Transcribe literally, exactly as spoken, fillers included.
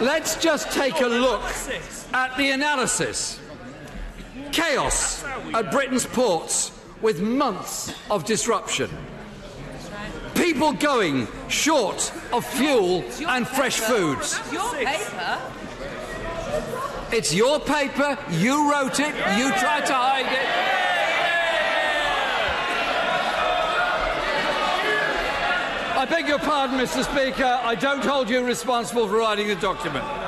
let's just take a look at the analysis. Chaos at Britain's ports with months of disruption. People going short of fuel and fresh foods. Your paper? It's your paper, you wrote it, you tried to hide it. I beg your pardon, Mister Speaker, I don't hold you responsible for writing the document.